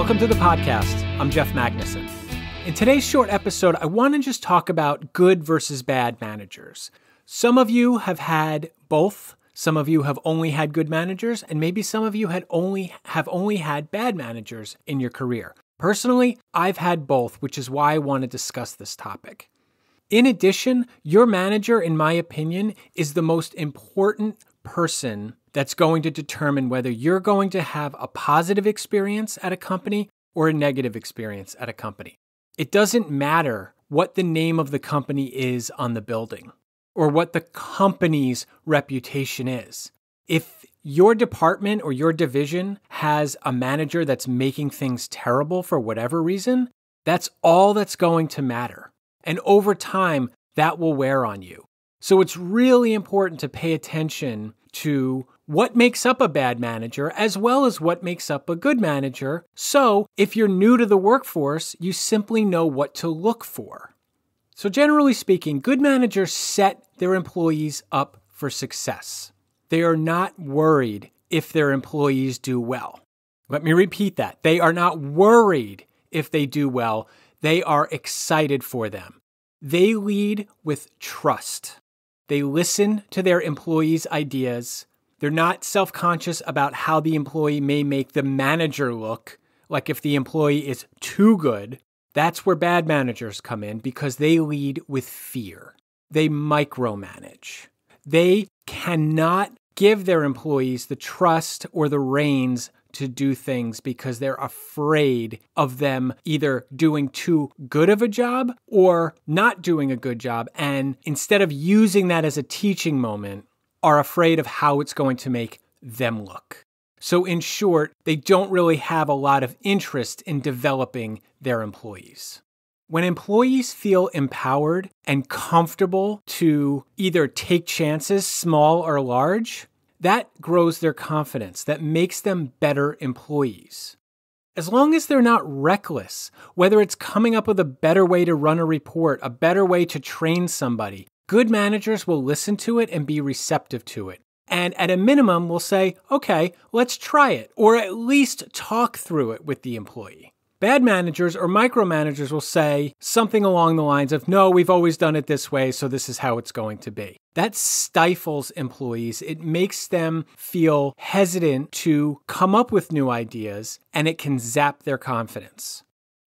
Welcome to the podcast. I'm Jeff Magnuson. In today's short episode, I want to just talk about good versus bad managers. Some of you have had both. Some of you have only had good managers, and maybe some of you have only had bad managers in your career. Personally, I've had both, which is why I want to discuss this topic. In addition, your manager, in my opinion, is the most important person that's going to determine whether you're going to have a positive experience at a company or a negative experience at a company. It doesn't matter what the name of the company is on the building or what the company's reputation is. If your department or your division has a manager that's making things terrible for whatever reason, that's all that's going to matter. And over time, that will wear on you. So it's really important to pay attention to what makes up a bad manager as well as what makes up a good manager. So if you're new to the workforce, you simply know what to look for. So generally speaking, good managers set their employees up for success. They are not worried if their employees do well. Let me repeat that. They are not worried if they do well. They are excited for them. They lead with trust. They listen to their employees' ideas. They're not self-conscious about how the employee may make the manager look, like if the employee is too good. That's where bad managers come in because they lead with fear. They micromanage. They cannot give their employees the trust or the reins to do things because they're afraid of them either doing too good of a job or not doing a good job. And instead of using that as a teaching moment, are afraid of how it's going to make them look. So in short, they don't really have a lot of interest in developing their employees. When employees feel empowered and comfortable to either take chances, small or large, that grows their confidence. That makes them better employees. As long as they're not reckless, whether it's coming up with a better way to run a report, a better way to train somebody, good managers will listen to it and be receptive to it. And at a minimum, will say, okay, let's try it, or at least talk through it with the employee. Bad managers or micromanagers will say something along the lines of, no, we've always done it this way, so this is how it's going to be. That stifles employees. It makes them feel hesitant to come up with new ideas, and it can zap their confidence.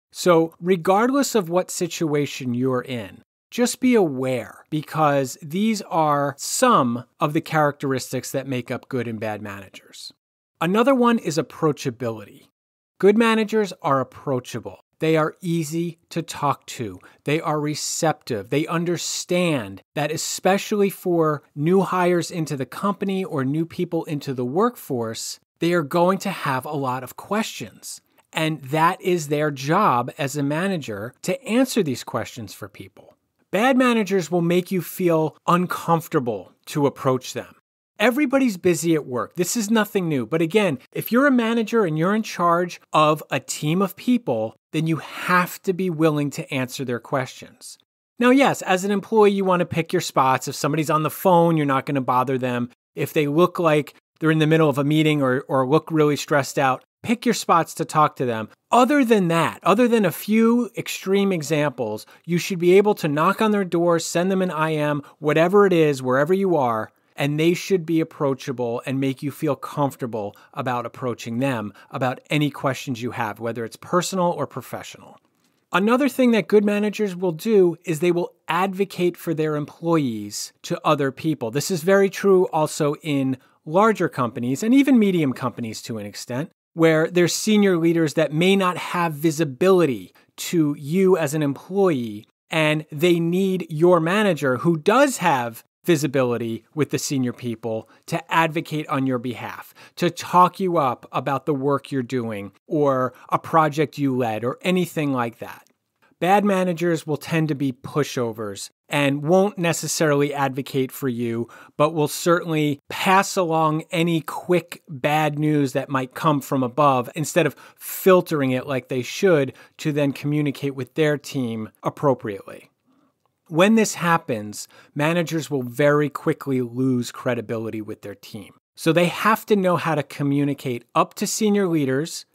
So regardless of what situation you're in, just be aware because these are some of the characteristics that make up good and bad managers. Another one is approachability. Good managers are approachable. They are easy to talk to. They are receptive. They understand that especially for new hires into the company or new people into the workforce, they are going to have a lot of questions. And that is their job as a manager to answer these questions for people. Bad managers will make you feel uncomfortable to approach them. Everybody's busy at work. This is nothing new. But again, if you're a manager and you're in charge of a team of people, then you have to be willing to answer their questions. Now, yes, as an employee, you want to pick your spots. If somebody's on the phone, you're not going to bother them. If they look like they're in the middle of a meeting or look really stressed out, pick your spots to talk to them. Other than that, other than a few extreme examples, you should be able to knock on their doors, send them an IM, whatever it is, wherever you are, and they should be approachable and make you feel comfortable about approaching them about any questions you have, whether it's personal or professional. Another thing that good managers will do is they will advocate for their employees to other people. This is very true also in larger companies and even medium companies to an extent, where there's senior leaders that may not have visibility to you as an employee, and they need your manager who does have visibility with the senior people to advocate on your behalf, to talk you up about the work you're doing or a project you led or anything like that. Bad managers will tend to be pushovers and won't necessarily advocate for you, but will certainly pass along any quick bad news that might come from above instead of filtering it like they should to then communicate with their team appropriately. When this happens, managers will very quickly lose credibility with their team. So they have to know how to communicate up to senior leaders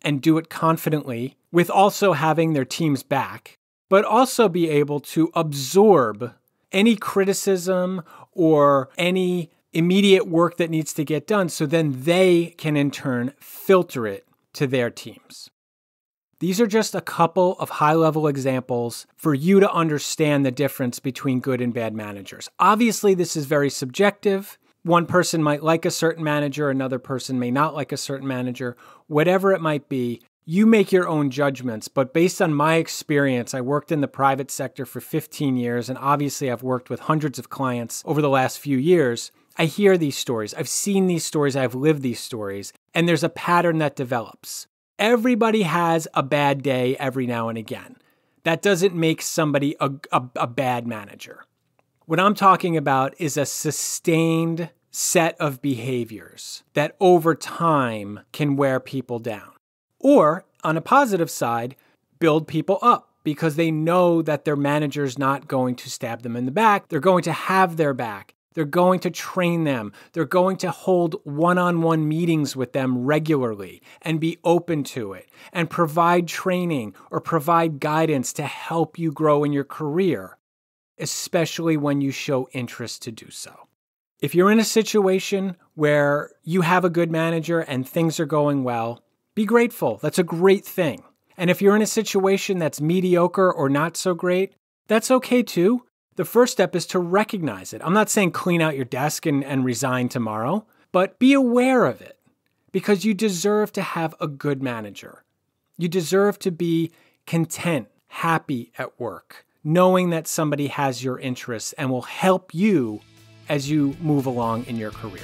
and do it confidently with also having their team's back, but also be able to absorb any criticism or any immediate work that needs to get done so then they can in turn filter it to their teams. These are just a couple of high-level examples for you to understand the difference between good and bad managers. Obviously, this is very subjective. One person might like a certain manager, another person may not like a certain manager. Whatever it might be, you make your own judgments. But based on my experience, I worked in the private sector for 15 years, and obviously I've worked with hundreds of clients over the last few years. I hear these stories. I've seen these stories. I've lived these stories. And there's a pattern that develops. Everybody has a bad day every now and again. That doesn't make somebody a bad manager. What I'm talking about is a sustained set of behaviors that over time can wear people down. Or, on a positive side, build people up because they know that their manager's not going to stab them in the back. They're going to have their back. They're going to train them. They're going to hold one-on-one meetings with them regularly and be open to it and provide training or provide guidance to help you grow in your career, especially when you show interest to do so. If you're in a situation where you have a good manager and things are going well, be grateful. That's a great thing. And if you're in a situation that's mediocre or not so great, that's okay too. The first step is to recognize it. I'm not saying clean out your desk and resign tomorrow, but be aware of it because you deserve to have a good manager. You deserve to be content, happy at work, knowing that somebody has your interests and will help you as you move along in your career.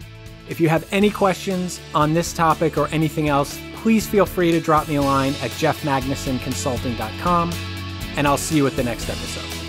If you have any questions on this topic or anything else, please feel free to drop me a line at jeffmagnusonconsulting.com, and I'll see you at the next episode.